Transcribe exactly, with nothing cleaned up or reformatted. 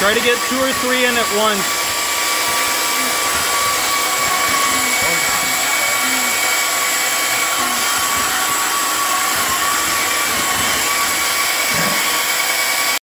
Try to get two or three in at once.